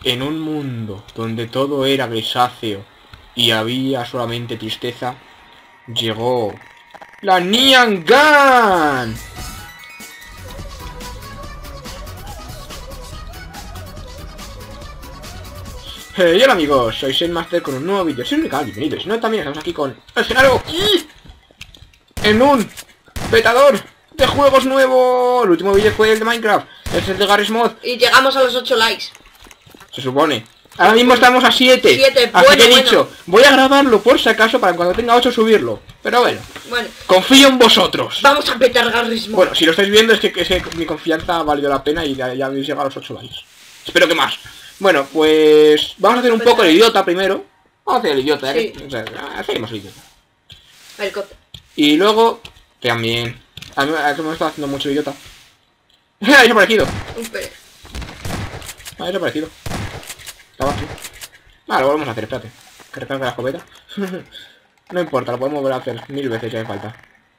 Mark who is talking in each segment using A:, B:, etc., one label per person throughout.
A: En un mundo donde todo era grisáceo y había solamente tristeza, llegó la Neon Gun. Hey, hola amigos, soy Zenmaster con un nuevo vídeo. Soy un canal, bienvenidos. No, también estamos aquí con el Genaro en un petador de juegos nuevo. El último vídeo fue el de Minecraft, este es el de Garry's Mod.
B: Y llegamos a los 8 likes.
A: Se supone. Ahora mismo estamos a 7.
B: 7,
A: así
B: bueno,
A: que he dicho, voy a grabarlo por si acaso para cuando tenga 8 subirlo. Pero bueno, confío en vosotros.
B: Vamos a petar Garry's Mod.
A: Bueno, si lo estáis viendo es que mi confianza valió la pena y ya habéis llegado a los 8 likes. Espero que más. Bueno, pues vamos a hacer un poco el idiota primero. Vamos a hacer el idiota,
B: sí.
A: Hacemos el idiota.
B: El cote.
A: Y luego, también. A mí me está haciendo mucho idiota. ¡Ha desaparecido!
B: Un pez.
A: Ha desaparecido. Estaba aquí. Vale, lo volvemos a hacer, espérate. Que recargue la escopeta. No importa, lo podemos volver a hacer 1000 veces si hace falta.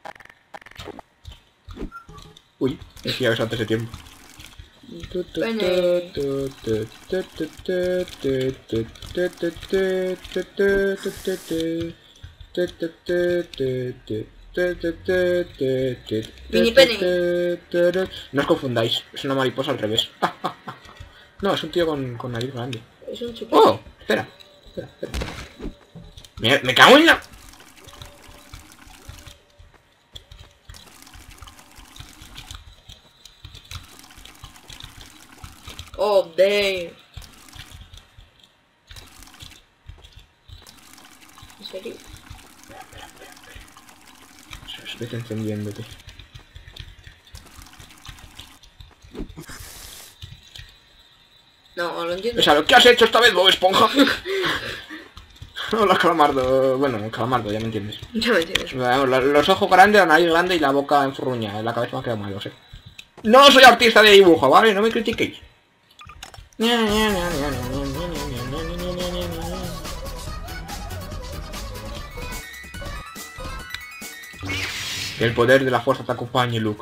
A: Uy, decía eso antes de tiempo.
B: Mini pene.
A: No os confundáis, es una mariposa al revés. No, es un tío con nariz grande.
B: Es un chupete.
A: Oh, espera. Me cago en la...
B: Oh, damn. ¿En serio?
A: Vete encendiéndote.
B: No, lo entiendo.
A: O sea, ¿lo que has hecho esta vez, Bob Esponja? Hola, Calamardo. Bueno, Calamardo, ya me entiendes.
B: Ya me entiendes.
A: Los ojos grandes, la nariz grande y la boca enfurruñada. La cabeza me ha quedado mal, lo sé. No soy artista de dibujo, ¿vale? No me critiquéis. Que el poder de la fuerza te acompañe, Luke.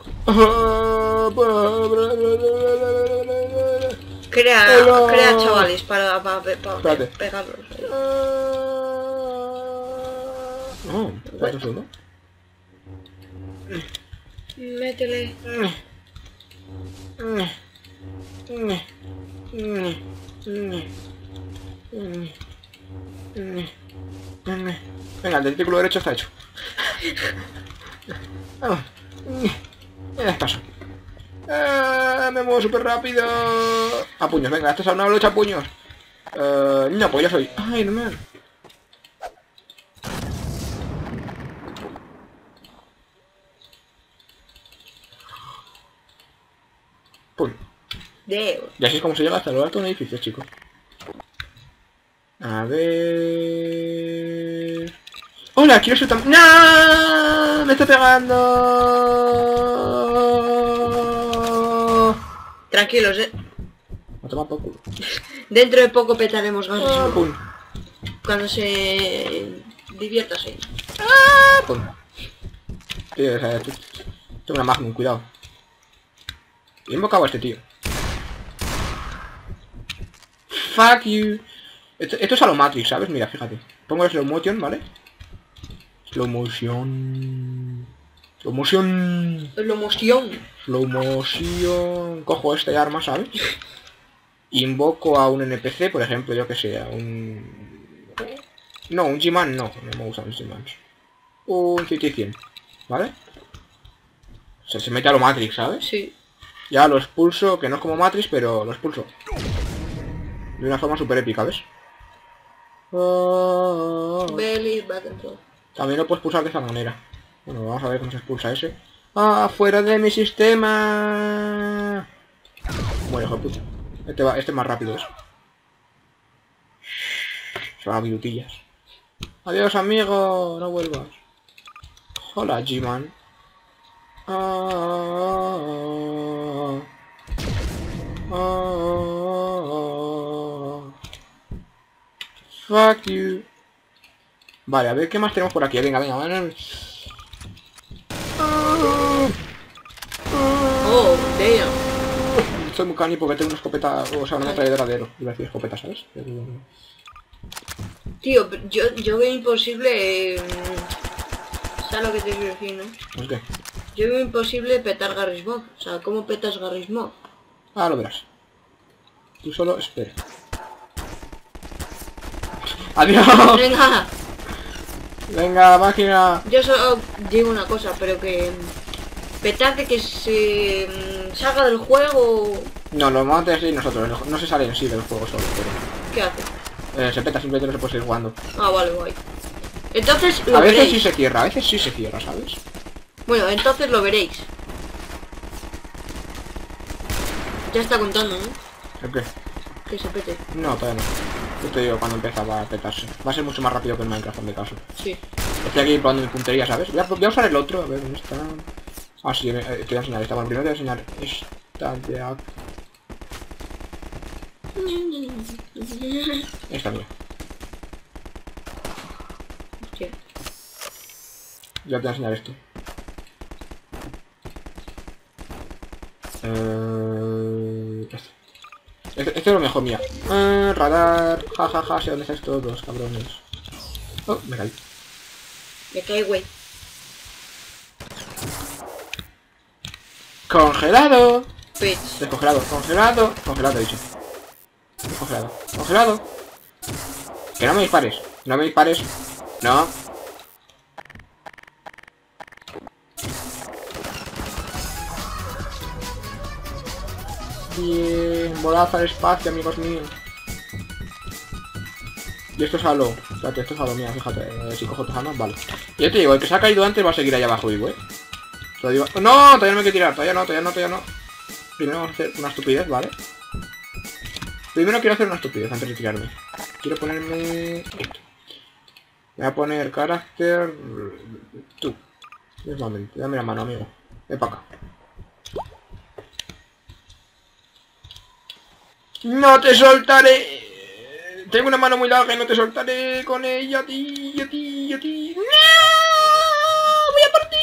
B: Crea chavales para pegarlos.
A: No, ¿estás un segundo?
B: Métele.
A: Venga, el tentículo derecho está hecho. Paso. Me muevo súper rápido. A puños, venga, esto es una lucha a puños. No, pues yo soy Iron Man. Pum. Y así es como se llega hasta lo alto de un edificio, chicos. A ver... ¡Hola! ¡Quiero ser tan... ¡No! ¡Me está pegando!
B: Tranquilos,
A: Me toma por culo.
B: Dentro de poco petaremos Garry's Mod.
A: ¡Pum!
B: Cuando se divierta así.
A: ¡Pum! Tío, o sea, tengo una Magnum, cuidado. He invocado a este tío. Fuck you. Esto es a lo Matrix, ¿sabes? Mira, fíjate. Pongo el slow motion, ¿vale? Slow motion. Slow motion.
B: Slow motion.
A: Slow motion. Cojo este arma, ¿sabes? Invoco a un NPC, por ejemplo, yo que sé, a un... No, un G-Man no me gustan los G-Mans. Un CT100, ¿vale? O sea, se mete a lo Matrix, ¿sabes?
B: Sí.
A: Ya lo expulso, que no es como Matrix, pero lo expulso. De una forma súper épica, ¿ves? También lo puedo expulsar de esa manera. Bueno, vamos a ver cómo se expulsa ese. ¡Ah, fuera de mi sistema! Bueno, hijo de puta. Este es más rápido, ¿ves? Se van a minutillas. Adiós, amigo, no vuelvas. Hola, G-Man. Fuck you. Vale, a ver qué más tenemos por aquí. Venga, venga, venga.
B: Oh, damn.
A: soy muy cani porque tengo una escopeta, o sea, una ametralladora de oro. Iba a decir escopeta, ¿sabes?
B: Tío, yo veo imposible... ¿sabes lo que te quiero decir, no?
A: Pues qué.
B: Yo veo imposible petar Garry's Mod. O sea, ¿cómo petas Garry's Mod?
A: Ah, lo verás. Tú solo espera. ¡Adiós!
B: Venga,
A: Venga, máquina.
B: yo solo digo una cosa, pero que... petar de que se salga del juego...
A: No, lo vamos a hacer así nosotros. No se sale en sí del juego solo, pero...
B: ¿Qué hace?
A: se peta, simplemente no se puede seguir jugando.
B: Ah, vale, guay. Entonces lo
A: A veces
B: veréis.
A: sí se cierra, a veces sí se cierra, ¿sabes?
B: Bueno, entonces lo veréis. Ya está contando, ¿no?
A: ¿El qué?
B: Que se pete.
A: No, todavía no. Yo te digo cuando empieza a petarse. Va a ser mucho más rápido que el Minecraft, en mi caso.
B: Sí.
A: Estoy aquí probando mi puntería, ¿sabes? Voy a usar el otro, a ver, ¿dónde está? Ah, sí, te voy a enseñar esta. Bueno, primero te voy a enseñar esta de aquí. Esta mía.
B: Hostia.
A: Ya te voy a enseñar esto. Este es lo mejor, mía. Radar. Jajaja, sé dónde estáis todos, cabrones. Oh, me caí.
B: Me cae, güey.
A: Congelado.
B: Pets.
A: Descongelado, congelado. Congelado, he dicho. Congelado, congelado. Que no me dispares. No me dispares. No. Bien, volad al espacio, amigos míos. Y esto es halo. Espérate, esto es halo, mía, fíjate. Si cojo tus armas, vale. Y yo te digo, el que se ha caído antes va a seguir allá abajo vivo, Te lo digo. ¡No! Todavía no me quiero tirar, todavía no. Primero vamos a hacer una estupidez, ¿vale? Primero quiero hacer una estupidez antes de tirarme. Quiero ponerme... esto. Voy a poner carácter... tú. Mismamente, dame la mano, amigo. Ven para acá. ¡No te soltaré! Tengo una mano muy larga y no te soltaré con ella, tío. ¡No! ¡Voy a por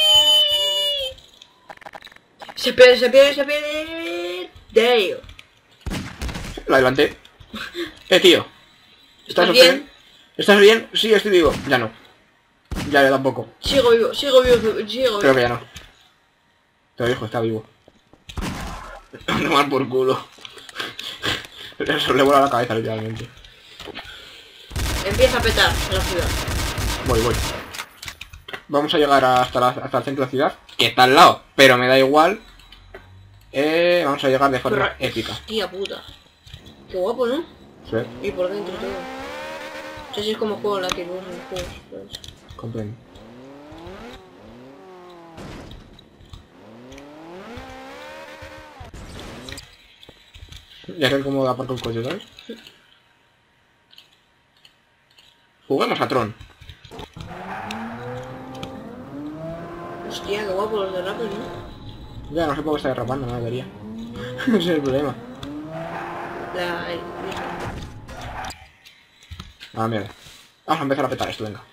A: ti!
B: Se pierde. Damn.
A: La adelanté. Tío.
B: ¿Estás bien?
A: ¿Estás bien? Sí, estoy vivo. Ya no. Ya tampoco.
B: Sigo vivo.
A: Creo que ya no. Te lo dijo, está vivo. Tomar por culo. Eso le vuela la cabeza, literalmente.
B: Empieza a petar en la ciudad.
A: Voy. Vamos a llegar hasta el centro de la ciudad, que está al lado, pero me da igual. Vamos a llegar de forma épica.
B: Hostia puta. Qué guapo, ¿no?
A: Sí,
B: Y por dentro todo. No sé si es como juego la que vos en los juegos, pues.
A: comprendo. Ya sé cómo aparco el coche, ¿sabes? Juguemos a Tron.
B: Hostia, qué guapo los de Rapper, ¿no?
A: Ya no sé por qué está derrapando, no debería. Ese es el problema. Ah, mierda. Vamos a empezar a petar esto, venga.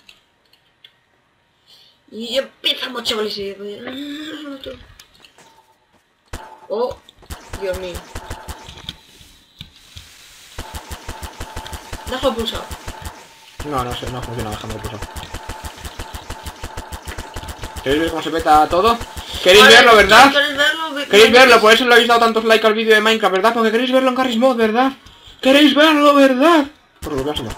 B: Y empezamos, chavales. Oh, Dios mío. Deja pulsado.
A: No sé, no funciona, déjame pulsar. ¿Queréis ver cómo se peta todo? ¿Queréis verlo, verdad? ¿Queréis verlo? Por eso le habéis dado tantos likes al vídeo de Minecraft, ¿verdad? Porque queréis verlo en Garry's Mod, ¿verdad? ¿Queréis verlo, verdad? Por lo que pasa, no.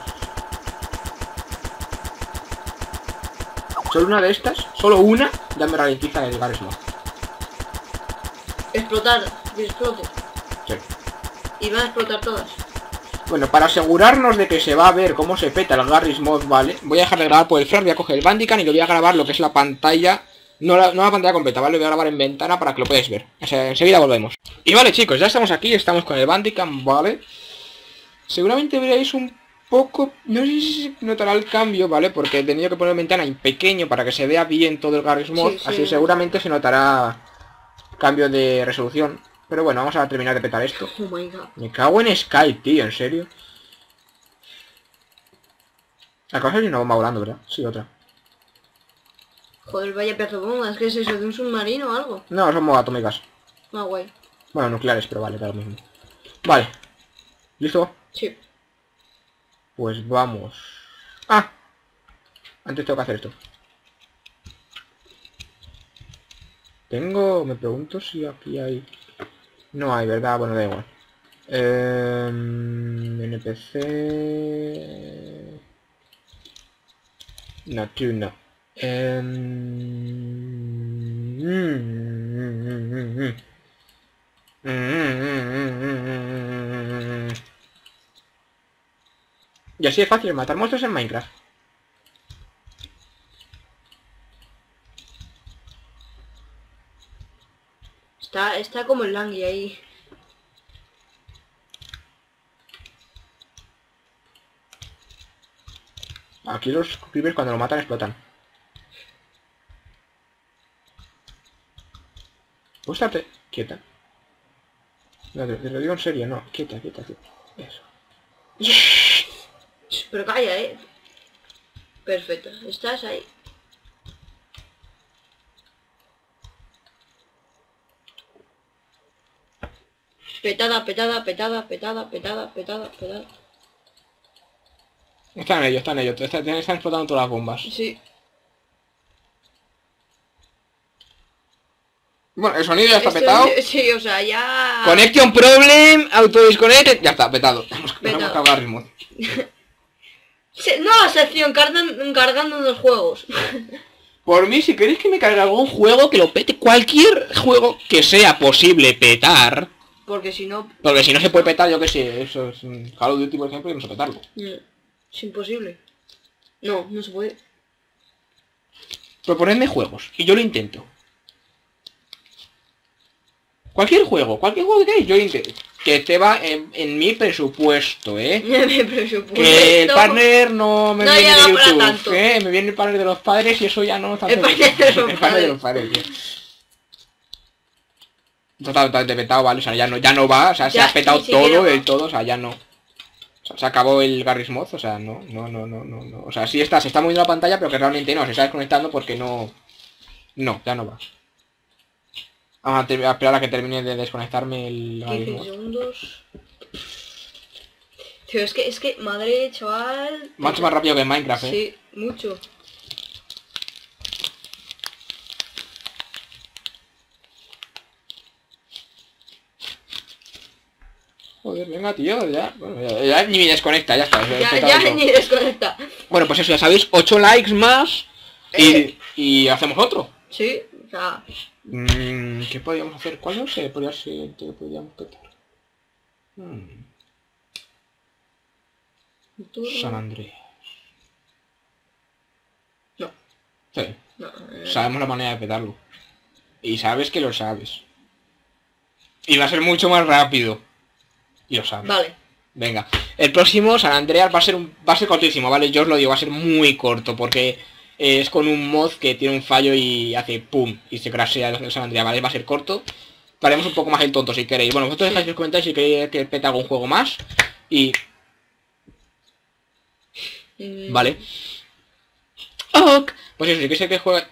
A: Solo una de estas, solo una, ya me ralentiza el Garry's Mod.
B: Explotar, que explote.
A: Sí.
B: Y van a explotar todas.
A: Bueno, para asegurarnos de que se va a ver cómo se peta el Garry's Mod, ¿vale? Voy a dejar de grabar por el Flash, voy a coger el Bandicam y lo voy a grabar lo que es la pantalla. No la pantalla completa, ¿vale? Lo voy a grabar en ventana para que lo podáis ver. O sea, enseguida volvemos. Y vale, chicos, ya estamos aquí, estamos con el Bandicam, ¿vale? Seguramente veréis un poco... No sé si se notará el cambio, ¿vale? Porque he tenido que poner ventana en pequeño para que se vea bien todo el Garry's Mod.
B: Sí, sí.
A: Así seguramente se notará cambio de resolución. Pero bueno, vamos a terminar de petar esto.
B: Oh my god.
A: Me cago en Skype, tío, ¿en serio? Acaba de salir una bomba volando, ¿verdad? Sí, otra.
B: Joder, vaya pedazo de bomba. ¿Es que es eso de un submarino o algo?
A: No, son bombas atómicas.
B: Ah, guay.
A: Bueno, nucleares, pero vale, da lo mismo. Vale. ¿Listo?
B: Sí.
A: Pues vamos. ¡Ah! Antes tengo que hacer esto. Me pregunto si aquí hay... No hay, ¿verdad? Bueno, da igual. NPC... No, tú no. Y así es fácil matar monstruos en Minecraft.
B: Está como el Langui ahí.
A: Aquí los creepers cuando lo matan explotan. ¿Puedes estarte quieta? No, te lo digo en serio, no. Quieta, quieta, quieta. Eso.
B: Pero calla, Perfecto, estás ahí. Petada, petada, petada, petada, petada, petada, petada.
A: Están ellos, están ellos. Están explotando todas las bombas.
B: Sí.
A: Bueno, el sonido ya está
B: Esto-
A: petado.
B: Sí, o sea, ya...
A: Connection problem, autodisconnect. Ya está, petado. Nos hemos
B: Petado.
A: cargado a ritmo.
B: Nueva sección, cargando los juegos.
A: Por mí, si queréis que me cargue algún juego, que lo pete. Cualquier juego que sea posible petar.
B: Porque si no...
A: Porque si no se puede petar, yo que sé. Eso es un Call of Duty, por ejemplo, y no sé petarlo.
B: Es imposible. No, no se puede.
A: Proponedme juegos, y yo lo intento. Cualquier juego que queráis, yo lo intento. Que te va en mi presupuesto, ¿eh?
B: Me presupuesto.
A: Que el partner no me
B: No
A: viene de
B: llega para
A: YouTube,
B: tanto.
A: ¿eh? Me viene el partner de los padres y eso ya no...
B: El partner de los
A: El partner de los padres, tío. Totalmente petado, ¿vale? O sea, ya no va, o sea, se
B: Ya,
A: ha petado
B: ni siquiera
A: todo
B: va.
A: del todo, o sea, ya no. O sea, se acabó el Garry's Mod, o sea, no. O sea, sí está, se está moviendo la pantalla, pero que realmente no, se está desconectando porque no... No, ya no va. Vamos a esperar a que termine de desconectarme el Garry's
B: 15
A: Mod.
B: segundos. Tío, es que, madre, chaval.
A: Mucho más rápido que en Minecraft, ¿eh?
B: Sí, mucho.
A: Joder, venga, tío, ya. Bueno, ya ni me desconecta, ya está.
B: Ya ni desconecta.
A: Bueno, pues eso, ya sabéis, 8 likes más y hacemos otro.
B: Sí, o sea...
A: ¿Qué podríamos hacer? ¿Cuál no sé? Podría ser que podríamos petar. San Andreas.
B: No.
A: Sí.
B: No,
A: Sabemos la manera de petarlo. Y sabes que lo sabes. Y va a ser mucho más rápido. Y lo sabes.
B: Vale.
A: Venga. El próximo San Andreas va a ser cortísimo, ¿vale? Yo os lo digo, va a ser muy corto porque es con un mod que tiene un fallo y hace pum y se crashea el San Andreas, ¿vale? Va a ser corto. Haremos un poco más el tonto si queréis. Bueno, vosotros dejáis en los comentarios si queréis que pete algún juego más. Y... Vale. Ok. Pues eso, si queréis que juegue...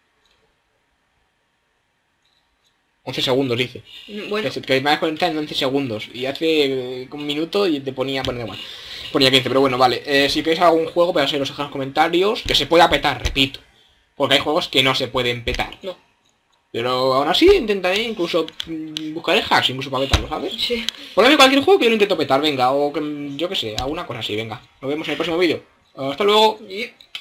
A: 11 segundos, dice.
B: Bueno,
A: Que me vas a conectar en 11 segundos. Y hace un minuto y te ponía... Bueno, da igual. Ponía 15, pero bueno, vale. Si queréis algún juego, pues los dejáis en los comentarios. Que se pueda petar, repito. Porque hay juegos que no se pueden petar.
B: no.
A: Pero aún así intentaré incluso... buscaré hacks incluso para petarlo, ¿sabes?
B: Sí.
A: Ponedme cualquier juego que yo lo intento petar, venga. O que yo que sé, alguna cosa así, venga. Nos vemos en el próximo vídeo. Hasta luego.
B: Y...